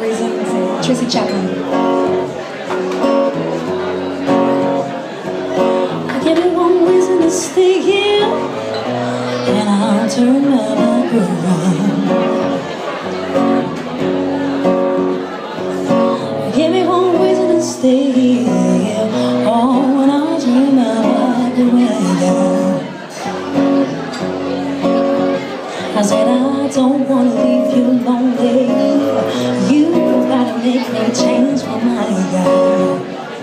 reasons. Tracy Chapman. Give me one reason to stay here, and I'll turn my back around. Give me one reason to stay here, oh, and I'll turn my back around. I said I don't want to leave you lonely. You gotta make me change my mind, girl.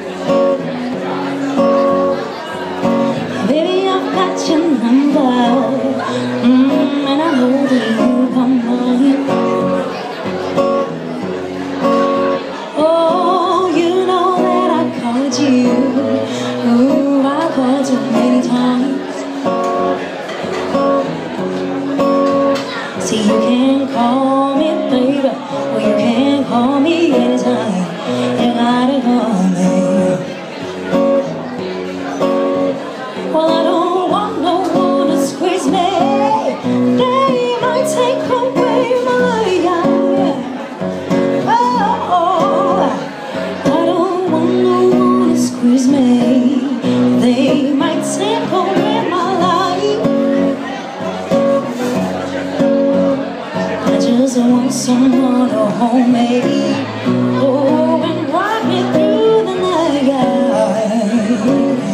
Baby, I've got your number, and I know that you are mine. Oh, you know that I called you. Ooh, I called you many times. See, you can call me, baby, or you can call me anytime. You gotta call me. Well, I don't want no one to squeeze me. They might take away my life. Oh, I don't want no one to squeeze me. They might take away my life. I just want someone to hold me, oh, and rock me through the night.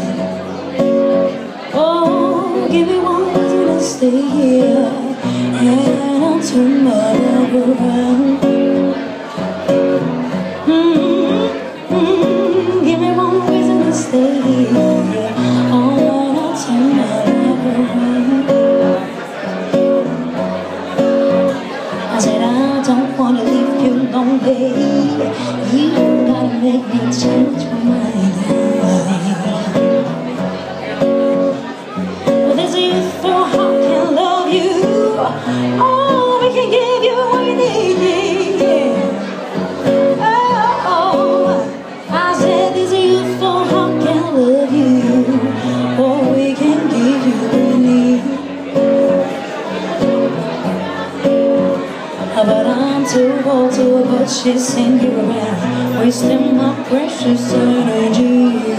Give me one reason to stay here, and I'll turn my love around. Give me one reason to stay here, oh, and I'll turn my love around. I said I don't want to leave you lonely. You gotta make me change my mind. Oh, we can give you what you need. Oh, I said this youthful heart can love you. Oh, we can give you what you need. But I'm too old to avoid chasing you around, wasting my precious energy.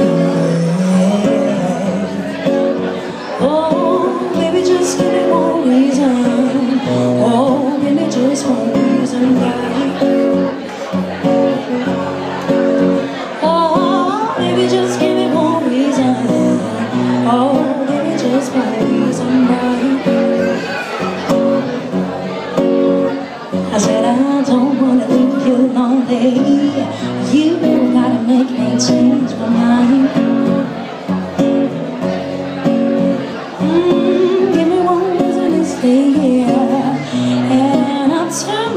Oh, baby, just give me one reason. Oh, give me just one reason why. Oh, baby, just give me one reason. Oh, give me just one reason why. I said I don't want to leave you lonely. You gotta make me change my mind. Give me one reason to stay here, and I'll turn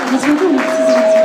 На свою,